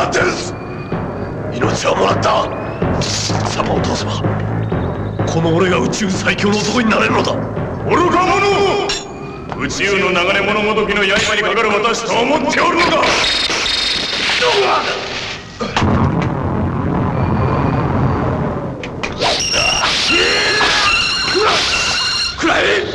テウス、命はもらった。貴様を倒せばこの俺が宇宙最強の男になれるのだ。 愚か者、宇宙の流れ物ごときの刃にかかる私と思っておるのか。 くらえ。